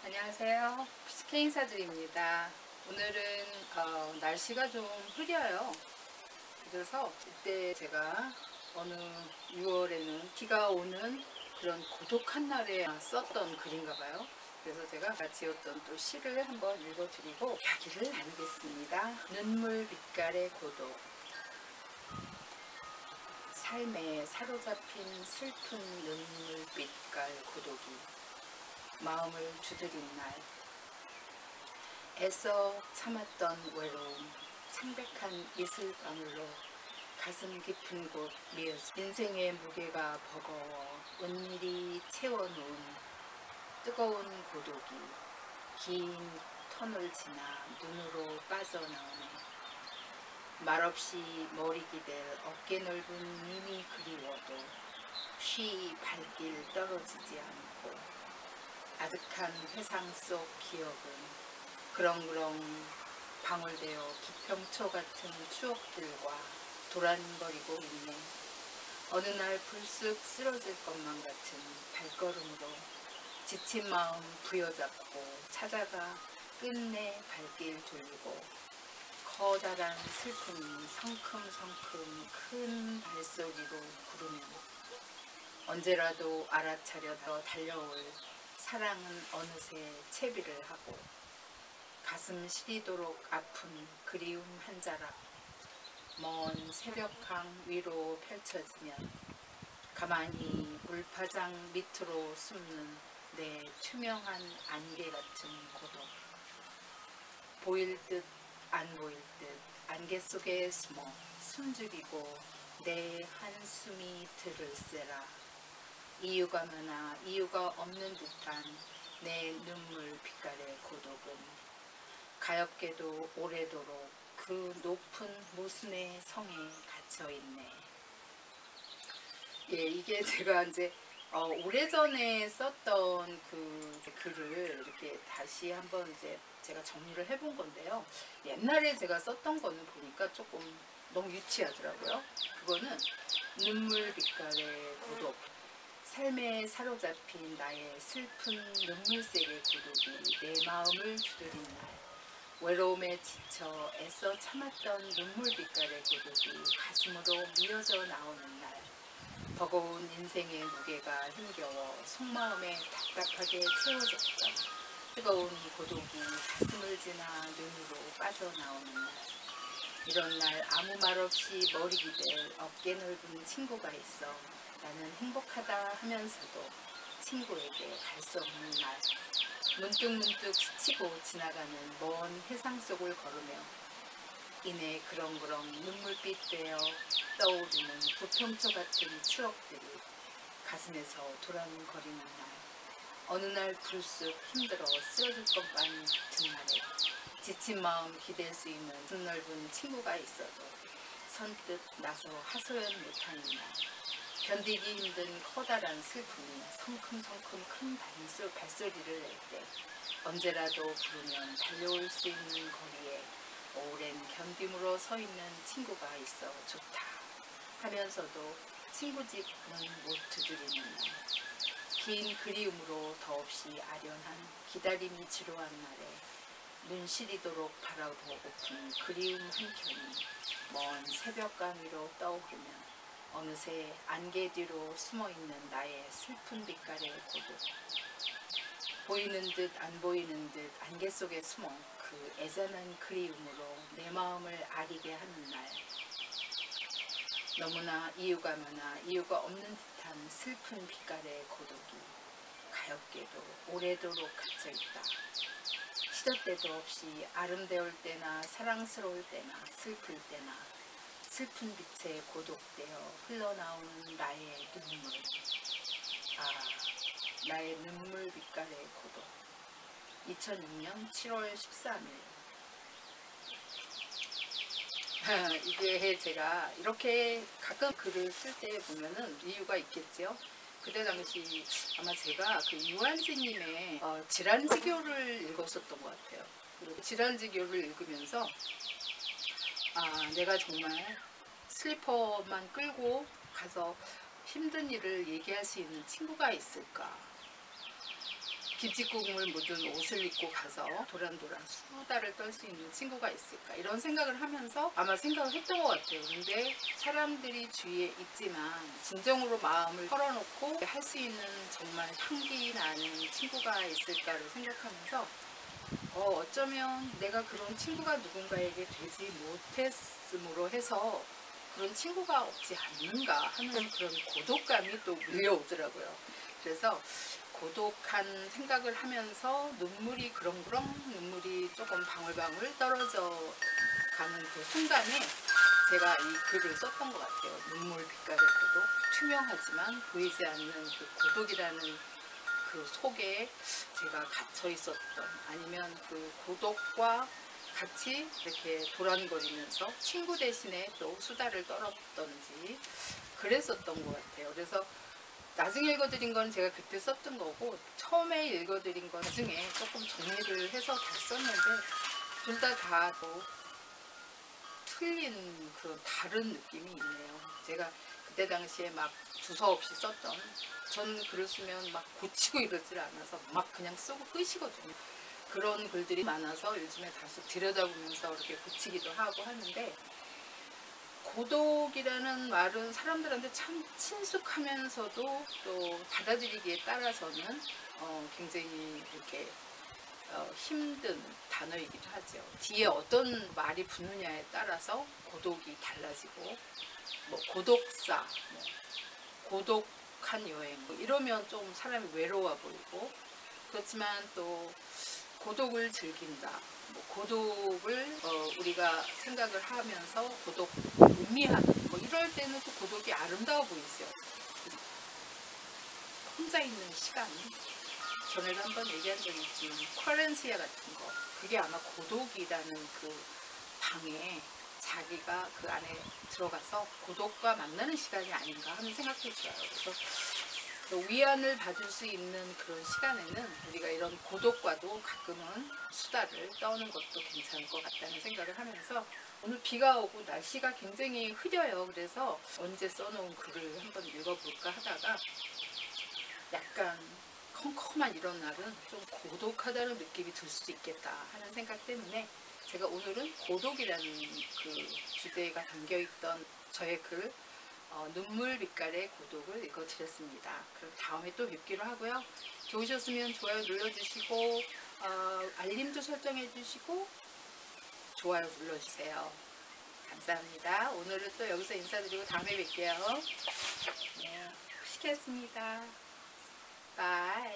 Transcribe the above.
안녕하세요. PCK 인사드립니다. 오늘은 날씨가 좀 흐려요. 그래서 이때 제가 어느 6월에는 비가 오는 그런 고독한 날에 썼던 글인가 봐요. 그래서 제가 지었던 또 시를 한번 읽어드리고 이야기를 나누겠습니다. 눈물 빛깔의 고독. 삶에 사로잡힌 슬픈 눈물 빛깔 고독이 마음을 두드린 날, 애써 참았던 외로움, 창백한 이슬방울로 가슴 깊은 곳 미어진 인생의 무게가 버거워 은밀히 채워놓은 뜨거운 고독이 긴 터널 지나 눈으로 빠져나오네. 말없이 머리 기댈 어깨 넓은 님이 그리워도 쉬 발길 떨어지지 않고 아득한 회상 속 기억은 그렁그렁 방울되어 기평초 같은 추억들과 도란거리고 있네. 어느 날 불쑥 쓰러질 것만 같은 발걸음으로 지친 마음 부여잡고 찾아가 끝내 발길 돌리고 커다란 슬픔이 성큼성큼 큰 발소리로 부르면 언제라도 알아차려 달려올 사랑은 어느새 채비를 하고 가슴 시리도록 아픈 그리움 한 자락 먼 새벽강 위로 펼쳐지면 가만히 물파장 밑으로 숨는 내 투명한 안개 같은 고독. 보일 듯 안 보일 듯 안개 속에 숨어 숨죽이고 내 한숨이 들을세라. 이유가 많아 이유가 없는 듯한 내 눈물 빛깔의 고독은 가엾게도 오래도록 그 높은 모순의 성에 갇혀있네. 예, 이게 제가 이제 오래전에 썼던 그 글을 이렇게 다시 한번 이제 제가 정리를 해본 건데요. 옛날에 제가 썼던 거는 보니까 조금 너무 유치하더라고요. 그거는 눈물 빛깔의 고독. 삶에 사로잡힌 나의 슬픈 눈물색의 고독이 내 마음을 두드린 날, 외로움에 지쳐 애써 참았던 눈물 빛깔의 고독이 가슴으로 미어져 나오는 날, 버거운 인생의 무게가 힘겨워 속마음에 답답하게 채워졌던 뜨거운 이 고독이 가슴을 지나 눈으로 빠져나오는 날, 이런 날 아무 말 없이 머리 기댈 어깨 넓은 친구가 있어 나는 행복하다 하면서도 친구에게 갈 수 없는 날, 문득문득 스치고 지나가는 먼 해상 속을 걸으며 이내 그렁그렁 눈물빛 되어 떠오르는 부평초 같은 추억들이 가슴에서 도란거리는 날, 어느 날 불쑥 힘들어 쓰러질 것만 같은 날에 지친 마음 기댈 수 있는 등 넓은 친구가 있어도 선뜻 나서 하소연 못하는 날, 견디기 힘든 커다란 슬픔이 성큼성큼 큰 발소리를 낼 때 언제라도 부르면 달려올 수 있는 거리에 오랜 견딤으로 서 있는 친구가 있어 좋다 하면서도 친구 집은 못 두드리는 날, 긴 그리움으로 더없이 아련한 기다림이 지루한 날에 눈 시리도록 바라보고픈 그리움 한켠이 먼 새벽강 위로 떠오르면 어느새 안개 뒤로 숨어있는 나의 슬픈 빛깔의 고독. 보이는 듯 안 보이는 듯 안개 속에 숨어 그 애잔한 그리움으로 내 마음을 아리게 하는 날, 너무나 이유가 많아 이유가 없는 듯한 슬픈 빛깔의 고독이 가엾게도 오래도록 갇혀있다. 시도 때도 없이 아름다울 때나 사랑스러울 때나 슬플 때나 슬픈 빛에 고독되어 흘러나오는 나의 눈물. 나의 눈물 빛깔의 고독. 2006년 7월 13일. 이게 제가 이렇게 가끔 글을 쓸 때 보면은 이유가 있겠죠. 그때 당시 아마 제가 그 유한지님의 질환지교를 읽었었던 것 같아요. 그리고 질환지교를 읽으면서 내가 정말 슬리퍼만 끌고 가서 힘든 일을 얘기할 수 있는 친구가 있을까. 김치국물 묻은 옷을 입고 가서 도란도란 수다를 떨 수 있는 친구가 있을까 이런 생각을 하면서 아마 생각을 했던 것 같아요. 근데 사람들이 주위에 있지만 진정으로 마음을 털어놓고 할 수 있는 정말 향기 나는 친구가 있을까를 생각하면서 어쩌면 내가 그런 친구가 누군가에게 되지 못했음으로 해서 그런 친구가 없지 않는가 하는 그런 고독감이 또 밀려오더라고요. 그래서 고독한 생각을 하면서 눈물이 그렁그렁 눈물이 조금 방울방울 떨어져 가는 그 순간에 제가 이 글을 썼던 것 같아요. 눈물 빛깔의 고독, 투명하지만 보이지 않는 그 고독이라는 그 속에 제가 갇혀 있었던, 아니면 그 고독과 같이 이렇게 도란거리면서 친구 대신에 또 수다를 떨었던지 그랬었던 것 같아요. 그래서 나중에 읽어드린 건 제가 그때 썼던 거고, 처음에 읽어드린 건 나중에 조금 정리를 해서 다시 썼는데 둘 다 또 틀린 그런 다른 느낌이 있네요. 제가 그때 당시에 막 두서없이 썼던, 전 글을 쓰면 막 고치고 이러질 않아서 막 그냥 쓰고 끝이거든요. 그런 글들이 많아서 요즘에 다시 들여다보면서 이렇게 고치기도 하고 하는데, 고독이라는 말은 사람들한테 참 친숙하면서도 또 받아들이기에 따라서는 굉장히 이렇게 힘든 단어이기도 하죠. 뒤에 어떤 말이 붙느냐에 따라서 고독이 달라지고, 뭐 고독사, 뭐 고독한 여행, 뭐 이러면 좀 사람이 외로워 보이고, 그렇지만 또 고독을 즐긴다, 뭐 고독을 우리가 생각을 하면서 고독 음미하는, 뭐 이럴 때는 또 고독이 아름다워 보이죠. 혼자 있는 시간, 전에도 한번 얘기한 적이 있지만 쿼렌시아 같은 거, 그게 아마 고독이라는 그 방에 자기가 그 안에 들어가서 고독과 만나는 시간이 아닌가 하는 생각도 들어요. 그래서 위안을 받을 수 있는 그런 시간에는 우리가 이런 고독과도 가끔은 수다를 떠는 것도 괜찮을 것 같다는 생각을 하면서, 오늘 비가 오고 날씨가 굉장히 흐려요. 그래서 언제 써놓은 글을 한번 읽어볼까 하다가 약간 컴컴한 이런 날은 좀 고독하다는 느낌이 들 수도 있겠다 하는 생각 때문에 제가 오늘은 고독이라는 그 주제가 담겨있던 저의 글 눈물 빛깔의 고독을 읽어드렸습니다. 그럼 다음에 또 뵙기로 하고요. 좋으셨으면 좋아요 눌러주시고 알림도 설정해 주시고 좋아요 눌러주세요. 감사합니다. 오늘은 또 여기서 인사드리고 다음에 뵐게요. 네, 시켰습니다. 바이.